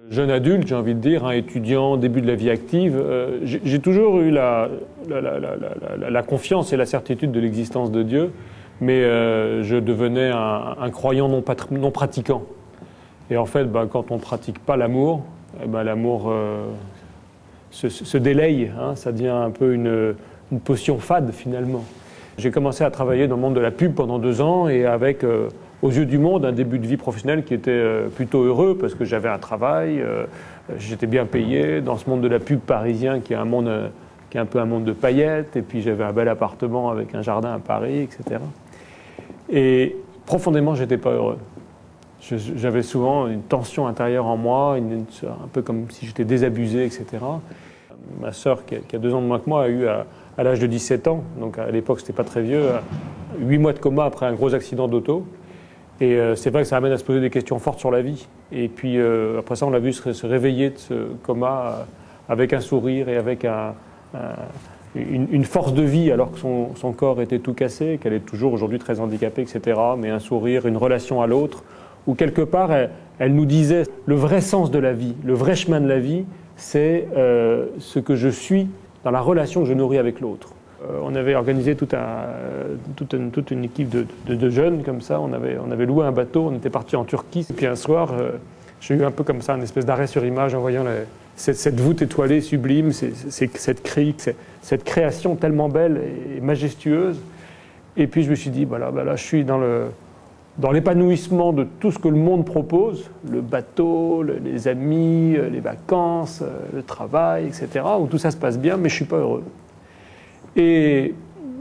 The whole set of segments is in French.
Jeune adulte, j'ai envie de dire, hein, étudiant, début de la vie active, j'ai toujours eu la confiance et la certitude de l'existence de Dieu, mais je devenais un croyant non pratiquant. Et en fait, quand on ne pratique pas l'amour, l'amour se délaye, hein, ça devient un peu une potion fade finalement. J'ai commencé à travailler dans le monde de la pub pendant 2 ans et avec, aux yeux du monde, un début de vie professionnelle qui était plutôt heureux parce que j'avais un travail, j'étais bien payé dans ce monde de la pub parisien qui est un peu un monde de paillettes, et puis j'avais un bel appartement avec un jardin à Paris, etc. Et profondément, je n'étais pas heureux. J'avais souvent une tension intérieure en moi, un peu comme si j'étais désabusé, etc. Ma sœur, qui a 2 ans de moins que moi, a eu à l'âge de 17 ans, donc à l'époque c'était pas très vieux, 8 mois de coma après un gros accident d'auto. Et c'est vrai que ça amène à se poser des questions fortes sur la vie. Et puis après ça, on l'a vu se réveiller de ce coma avec un sourire et avec une force de vie, alors que son corps était tout cassé, qu'elle est toujours aujourd'hui très handicapée, etc. Mais un sourire, une relation à l'autre, où quelque part, elle nous disait le vrai sens de la vie, le vrai chemin de la vie, c'est ce que je suis dans la relation que je nourris avec l'autre. On avait organisé toute une équipe de jeunes comme ça, on avait loué un bateau, on était parti en Turquie, et puis un soir, j'ai eu un peu comme ça une espèce d'arrêt sur image en voyant cette voûte étoilée sublime, cette crique, cette création tellement belle et majestueuse. Et puis je me suis dit, là je suis dans l'épanouissement de tout ce que le monde propose, le bateau, les amis, les vacances, le travail, etc., où tout ça se passe bien, mais je ne suis pas heureux. Et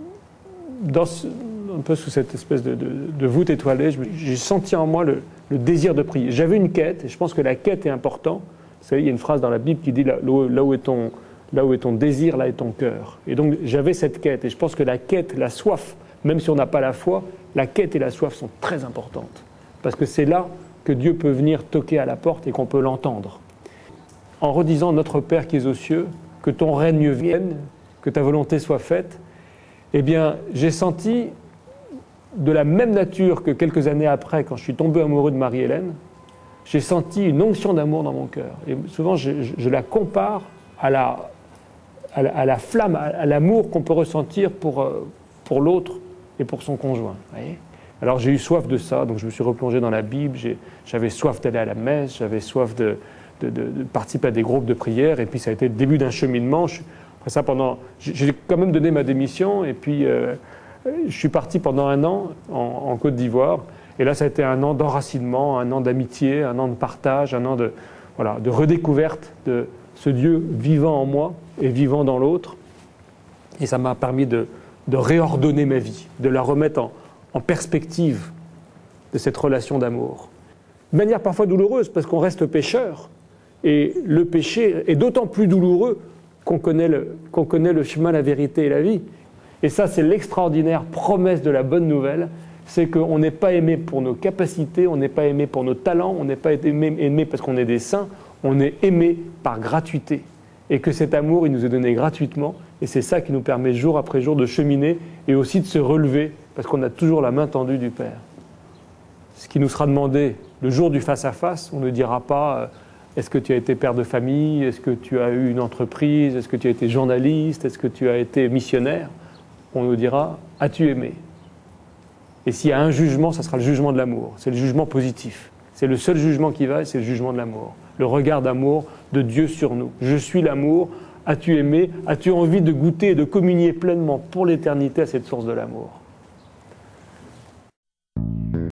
un peu sous cette espèce de voûte étoilée, j'ai senti en moi le désir de prier. J'avais une quête, et je pense que la quête est importante. Vous savez, il y a une phrase dans la Bible qui dit là où est ton désir, là est ton cœur. Et donc j'avais cette quête, et je pense que la quête, la soif, même si on n'a pas la foi, la quête et la soif sont très importantes. Parce que c'est là que Dieu peut venir toquer à la porte et qu'on peut l'entendre. En redisant « Notre Père qui es aux cieux, que ton règne vienne, que ta volonté soit faite », eh bien, j'ai senti de la même nature que quelques années après, quand je suis tombé amoureux de Marie-Hélène, j'ai senti une onction d'amour dans mon cœur. Et souvent, je la compare à la flamme, à l'amour qu'on peut ressentir pour l'autre et pour son conjoint. Voyez ? Alors j'ai eu soif de ça, donc je me suis replongé dans la Bible, j'avais soif d'aller à la messe, j'avais soif de participer à des groupes de prière, et puis ça a été le début d'un cheminement. Après ça, j'ai quand même donné ma démission, et puis je suis parti pendant 1 an en Côte d'Ivoire, et là ça a été un an d'enracinement, un an d'amitié, un an de partage, un an de redécouverte de ce Dieu vivant en moi et vivant dans l'autre, et ça m'a permis de réordonner ma vie, de la remettre en perspective de cette relation d'amour. De manière parfois douloureuse, parce qu'on reste pécheur, et le péché est d'autant plus douloureux qu'on connaît le chemin, la vérité et la vie. Et ça, c'est l'extraordinaire promesse de la bonne nouvelle, c'est qu'on n'est pas aimé pour nos capacités, on n'est pas aimé pour nos talents, on n'est pas aimé parce qu'on est des saints, on est aimé par gratuité. Et que cet amour, il nous est donné gratuitement, et c'est ça qui nous permet jour après jour de cheminer et aussi de se relever, parce qu'on a toujours la main tendue du Père. Ce qui nous sera demandé le jour du face-à-face, on ne dira pas est-ce que tu as été père de famille, est-ce que tu as eu une entreprise, est-ce que tu as été journaliste, est-ce que tu as été missionnaire. On nous dira as-tu aimé? Et s'il y a un jugement, ça sera le jugement de l'amour, c'est le jugement positif. C'est le seul jugement qui va, c'est le jugement de l'amour. Le regard d'amour de Dieu sur nous. Je suis l'amour, as-tu aimé? As-tu envie de goûter et de communier pleinement pour l'éternité à cette source de l'amour?